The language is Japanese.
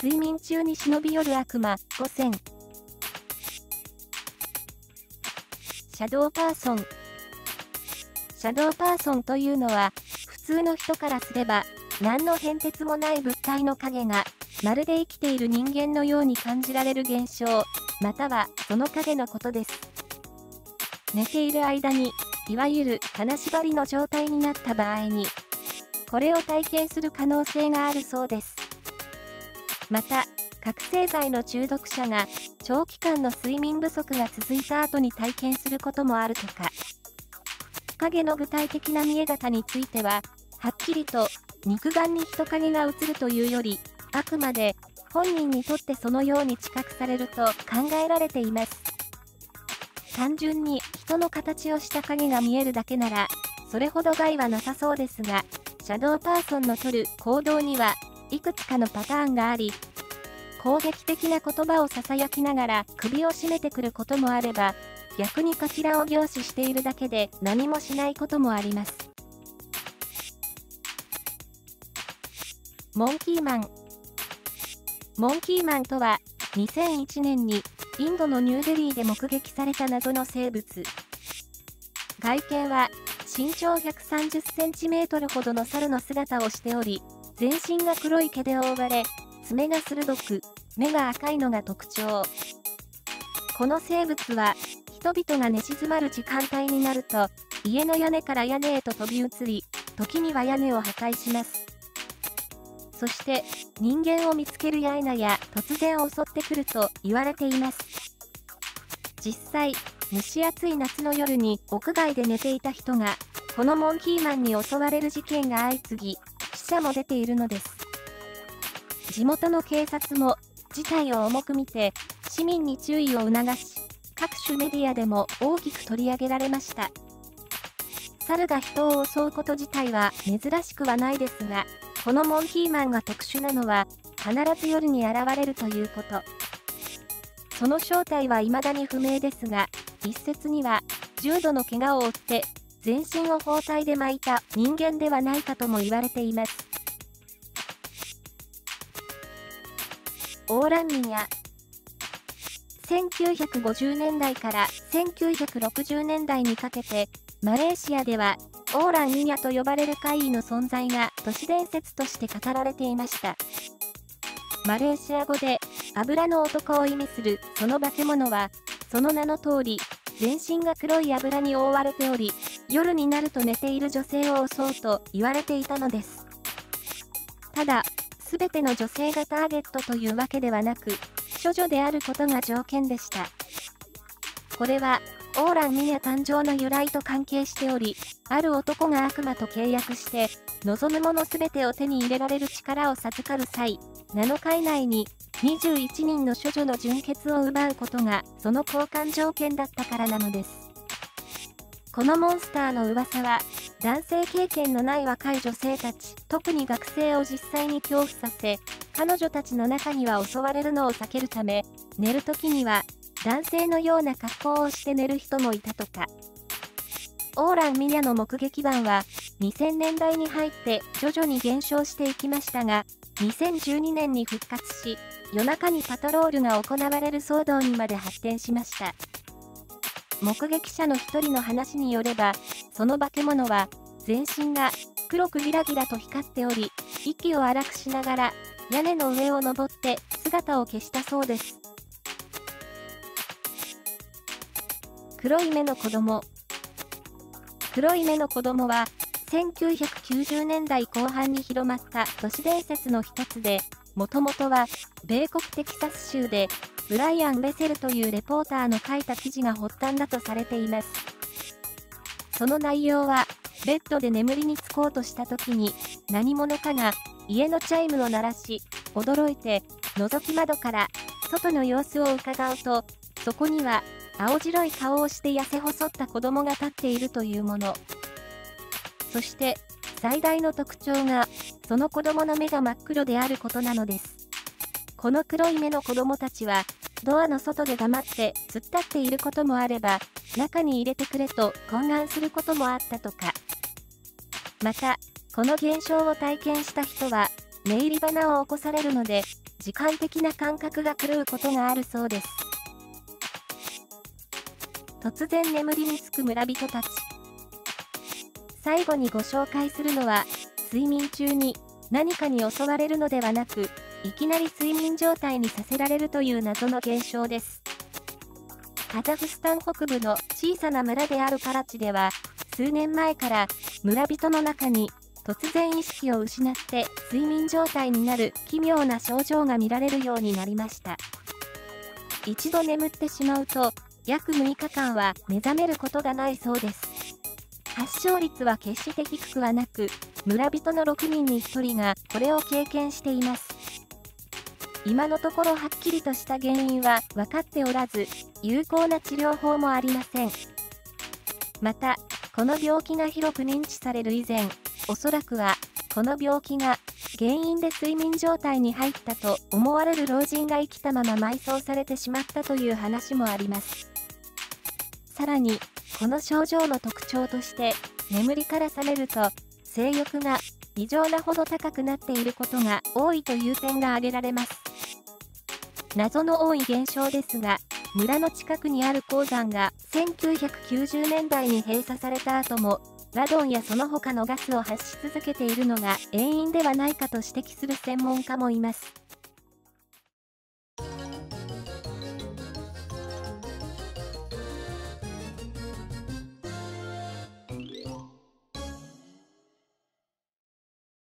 睡眠中に忍び寄る悪魔、5000。シャドーパーソン。シャドーパーソンというのは、普通の人からすれば、何の変哲もない物体の影が、まるで生きている人間のように感じられる現象、またはその影のことです。寝ている間に、いわゆる金縛りの状態になった場合に、これを体験する可能性があるそうです。また、覚醒剤の中毒者が長期間の睡眠不足が続いた後に体験することもあるとか。影の具体的な見え方については、はっきりと肉眼に人影が映るというより、あくまで本人にとってそのように知覚されると考えられています。単純に人の形をした影が見えるだけなら、それほど害はなさそうですが、シャドーパーソンの取る行動にはいくつかのパターンがあり、攻撃的な言葉を囁きながら首を絞めてくることもあれば、逆にかしらを凝視しているだけで何もしないこともあります。モンキーマン。モンキーマンとは、2001年にインドのニューデリーで目撃された謎の生物。外見は身長130センチメートルほどの猿の姿をしており、全身が黒い毛で覆われ、爪が鋭く、目が赤いのが特徴。この生物は、人々が寝静まる時間帯になると、家の屋根から屋根へと飛び移り、時には屋根を破壊します。そして、人間を見つけるや否や突然襲ってくると言われています。実際、蒸し暑い夏の夜に屋外で寝ていた人が、このモンキーマンに襲われる事件が相次ぎ、死者も出ているのです。地元の警察も、事態を重く見て、市民に注意を促し、各種メディアでも大きく取り上げられました。猿が人を襲うこと自体は珍しくはないですが、このモンキーマンが特殊なのは、必ず夜に現れるということ。その正体は未だに不明ですが、一説には、重度の怪我を負って、全身を包帯で巻いた人間ではないかとも言われています。オーランミヤ。1950年代から1960年代にかけて、マレーシアでは、オーランミヤと呼ばれる怪異の存在が都市伝説として語られていました。マレーシア語で、油の男を意味するその化け物は、その名の通り、全身が黒い油に覆われており、夜になると寝ている女性を襲うと言われていたのです。ただ、すべての女性がターゲットというわけではなく、処女であることが条件でした。これは、オーランミヤ誕生の由来と関係しており、ある男が悪魔と契約して、望むものすべてを手に入れられる力を授かる際、7日以内に21人の処女の純血を奪うことがその交換条件だったからなのです。このモンスターの噂は、男性経験のない若い女性たち、特に学生を実際に恐怖させ、彼女たちの中には襲われるのを避けるため、寝るときには、男性のような格好をして寝る人もいたとか。オーランミヤの目撃談は、2000年代に入って徐々に減少していきましたが、2012年に復活し、夜中にパトロールが行われる騒動にまで発展しました。目撃者の一人の話によれば、その化け物は、全身が黒くギラギラと光っており、息を荒くしながら、屋根の上を登って姿を消したそうです。黒い目の子供。黒い目の子供は、1990年代後半に広まった都市伝説の一つで、もともとは、米国テキサス州で、ブライアン・ベセルというレポーターの書いた記事が発端だとされています。その内容は、ベッドで眠りにつこうとした時に、何者かが家のチャイムを鳴らし、驚いて、覗き窓から外の様子を伺うと、そこには、青白い顔をして痩せ細った子供が立っているというもの。そして、最大の特徴が、その子供の目が真っ黒であることなのです。この黒い目の子供たちは、ドアの外で黙って突っ立っていることもあれば、中に入れてくれと懇願することもあったとか。また、この現象を体験した人は、寝入り花を起こされるので、 時間的な感覚が狂うことがあるそうです。突然眠りにつく村人たち。最後にご紹介するのは、睡眠中に何かに襲われるのではなく、いきなり睡眠状態にさせられるという謎の現象です。カザフスタン北部の小さな村であるカラチでは、数年前から村人の中に突然意識を失って睡眠状態になる奇妙な症状が見られるようになりました。一度眠ってしまうと、約6日間は目覚めることがないそうです。発症率は決して低くはなく、村人の6人に1人がこれを経験しています。今のところはっきりとした原因は分かっておらず、有効な治療法もありません。また、この病気が広く認知される以前、おそらくは、この病気が原因で睡眠状態に入ったと思われる老人が生きたまま埋葬されてしまったという話もあります。さらに、この症状の特徴として、眠りから覚めると、性欲が異常なほど高くなっていることが多いという点が挙げられます。謎の多い現象ですが、村の近くにある鉱山が1990年代に閉鎖された後も、ラドンやその他のガスを発し続けているのが原因ではないかと指摘する専門家もいます。